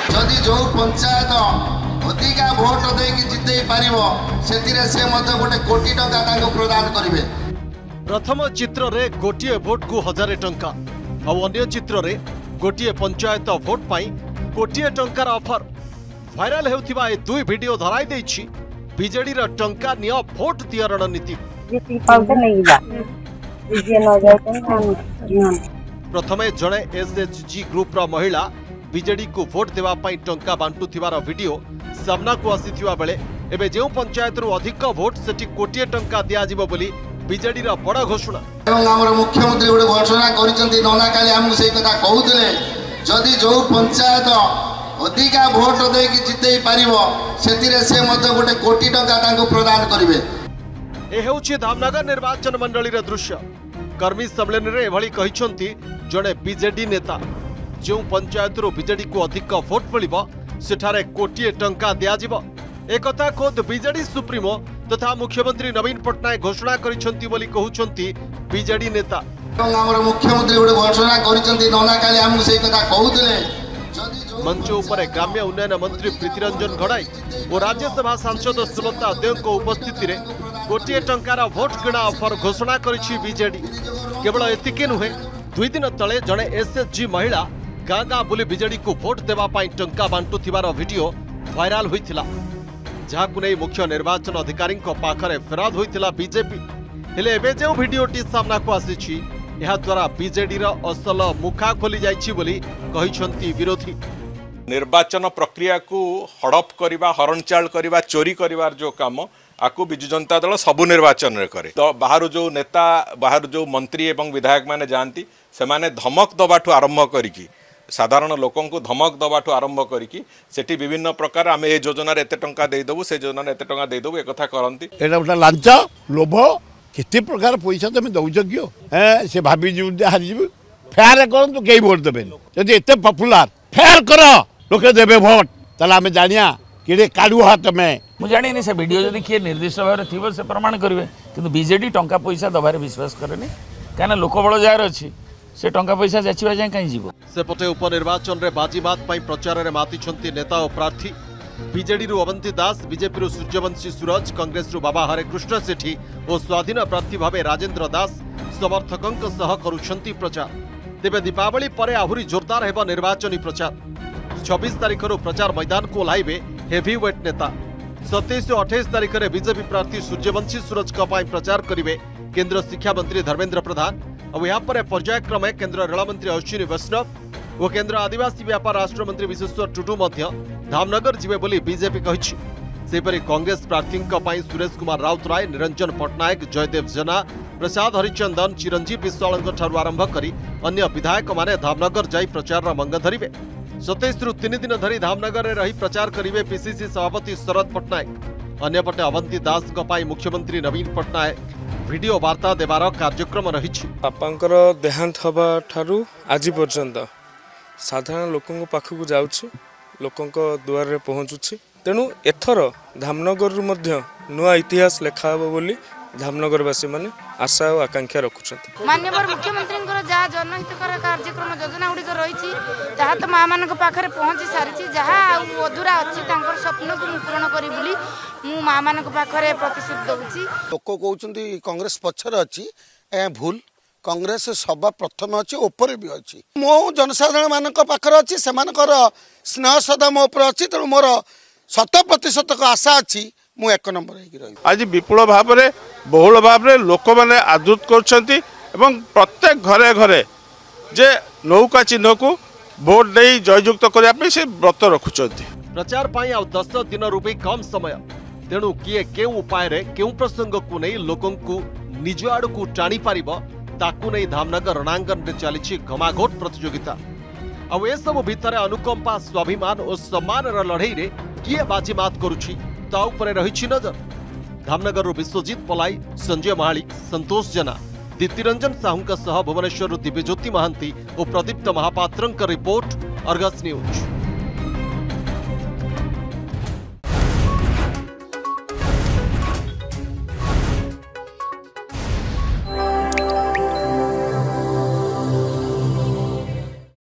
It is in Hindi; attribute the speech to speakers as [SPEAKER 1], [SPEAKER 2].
[SPEAKER 1] जदि जो पंचायत अधिका भोट देकी जिते पारिबो सेतिरे से मते गोटे कोटी टंका ताको प्रदान करिवे।
[SPEAKER 2] प्रथम चित्र रे गोटिए भोट को 1000 टंका और अन्य चित्र रे गोटिए पंचायत भोट पाई कोटिए टंकार ऑफर वायरल हेउथिबा ए दुई वीडियो धराई देछि बीजेडी रा टंका नियो भोट दिया रणनीति। प्रथमे जड़े एसएचजी ग्रुप रा महिला बीजेडी को भोट देवा पाई टंका बांटुथिबार वीडियो सामना को आसीथिबा बेले एबे जेउ पंचायत रु अधिक भोट सेठी कोटिए टंका दिया जिवो बोली बीजेडी रा बड़ा घोषणा।
[SPEAKER 1] हमर मुख्यमंत्री गोटे घोषणा करिसंती नना काली हमहु सेई कथा कहउथिले जदि जो पंचायत अधिका भोट देकी जिते पारिबो सेतिरे से मते गोटे कोटी टंका ताको प्रदान करिवे।
[SPEAKER 2] ए हेउछि धामनगर निर्वाचन मंडली रे दृश्य। कर्मी सम्मेलन रे एभली कहिसंती जणे बीजेडी नेता जो पंचायत रो बीजेडी को अधिक भोट मिलिबो सेठारे कोटिए टंका दिया जिवो एकथा खोद बीजेडी सुप्रीमो तथा मुख्यमंत्री नवीन पटनायक घोषणा करिसंती बोली कहउछंती बीजेडी नेता।
[SPEAKER 1] हमर मुख्यमंत्री गोटे घोषणा करिसंती नना काली हमहु सेई कथा कहउथिले।
[SPEAKER 2] मंच उपरे ग्राम्य उन्नयन मंत्री प्रीतिरंजन घड़ाई और राज्यसभा सांसद सुलता देव को उपस्थिति रे गोटिए टंकार भोट किणा ऑफर घोषणा करिछि बीजेडी। केवल एतिके नुहे 2 दिन तले जड़े एसएचजी महिला गाँ गाँ बुली बीजेडी को भोट देवा पाई टंका बांटुथिबार वीडियो वायरल होइथिला जहाकु नै मुख्य निर्वाचन अधिकारी पाखरे फेराद होइथिला बीजेपी। हेले एबे जो वीडियोटी सामना को आसीछि एहा द्वारा बीजेडी रा असल मुखा खोली जाइछि बोली कहिसंती विरोधी।
[SPEAKER 3] निर्वाचन प्रक्रिया को हड़प करवा हरणचाल करवा चोरी करिवार जो काम आकु बिजु जनता दल सबु निर्वाचन रे करे। तो बाहर जो नेता बाहर जो मंत्री एवं विधायक माने जानती से माने धमक दबाठू आरंभ करिकी साधारण लोकों को धमक दबाठू आरंभ करिकी सेठी विभिन्न प्रकार आमे ए योजना रे एते टंका देई दबु से योजना रे एते टंका देई दबु एक कथा करंती।
[SPEAKER 4] एटा उठा लांच लोभ केते प्रकार पैसा तमे दउछ कियो से भाबी जीव हारि जीव फेयर करंतु केई वोट देबेन जदि एते पॉपुलर फेयर करो लोके देबे भोट तला हमें जानिया केडे काडू हाथ में
[SPEAKER 5] मु जानि नि से वीडियो जदि किए निर्दिष्ट भाव थिबो से प्रमाण करिवे किंतु बीजेडी टंका पैसा दबारे विश्वास करेनी काना लोक बळ जार अछि से टंका पैसा जाचिबा जाय काई जीवो।
[SPEAKER 2] सेपटे उपनिर्वाचन रे बाजीमात पाई प्रचार रे मातिछंती नेता और प्रार्थी बीजेडी रु अवंती दास बीजेपी रु सूर्यवंशी सूरज कांग्रेस रु बाबा हरे कृष्ण सेठी और स्वाधीन प्रार्थी भावे राजेंद्र दास समर्थकंक सह करुछंती प्रचार। तेबे दीपावली परे आहुरी जोरदार हेबा निर्वाचनी प्रचार। 26 तारिख रु प्रचार मैदान को ओह्लाइबे हेवीवेट नेता। 27 और 28 तारिख रे बीजेपी प्रार्थी सूर्यवंशी सूरज का पाई प्रचार करिवे केंद्र शिक्षा मंत्री धर्मेंद्र प्रधान और यहाँ पर पर्यायक्रमे केंद्र रेल मंत्री अश्विनी वैष्णव और केंद्र आदिवासी व्यापार राष्ट्र मंत्री विश्वेश्वर टुडू मध्य धामनगर जिवे बोली बीजेपी कहिछि। सेपरि कांग्रेस प्रार्थी सुरेश कुमार राउतराय निरंजन पटनायक जयदेव जेना प्रसाद हरिचंदन चिरंजीव विश्वाल ठारू आरंभ करी अन्य विधायक माने धामनगर जाई प्रचार मंग धरिवे। 27 रु 3 दिन धरी धामनगर रे रही प्रचार करिवे पीसीसी सभापति शरद पटनायक। अन्यपटे अवंती दास मुख्यमंत्री नवीन पटनायक वीडियो वार्ता देवार कार्यक्रम रही।
[SPEAKER 6] बापांकर देहांत हवा ठारू आज पर्यंत साधारण लोकों पाखक जाऊँगी लोकों दुआर रे पहुँचुछि तेणु एथर धामनगर रु मध्य नुआ इतिहास लेखा हबो बोली धामनगरवासी माने आशा और आकांक्षा रखुछंती।
[SPEAKER 7] माननीय मुख्यमंत्री जहाँ जनहितकर कार्यक्रम योजना गुड़िक रही जहाँ तो माँ मान पाखे पहुँची सारी जहाँ अधूरा अच्छी स्वप्न को पूरण करी बोली मु माँ मान पाखे प्रतिश्रुति दूसरी।
[SPEAKER 8] लोक कहते कांग्रेस पछर अच्छी भूल कांग्रेस सभा प्रथम अच्छी ऊपर भी अच्छी मो जनसाधारण मान पाखे अच्छी से स्नेह श्रद्धा मो उपर अच्छी तेणु मोर 100% आशा अच्छी मु 1 नंबर रही।
[SPEAKER 4] आज विपुल भाव में बहुल भाव में लोक मैंने आदृत कर प्रत्येक घरे घरे जे नौका चिन्ह को भोट दे जययुक्त करने से व्रत रखुंट।
[SPEAKER 2] प्रचार पाई आ 10 दिन रु भी कम समय तेणु किए केउ उपाय रे केउ प्रसंग को नहीं लोकों को निज आड़ को टाणी पारिबो ताकू नहीं धामनगर रणांगन रे चली घमाघोट प्रतियोगिता। आ ए सब भितर अनुकंपा स्वाभिमान और सम्मान लड़ई रे किए बाजीमात करुछि ता उपरे रहिछि नजर। धामनगर विश्वजीत पलाई संजय महाली संतोष जेना दीप्तिरंजन साहू सह भुवनेश्वर दिव्यज्योति महांती और प्रदीप्त महापात्र रिपोर्ट अर्गस न्यूज।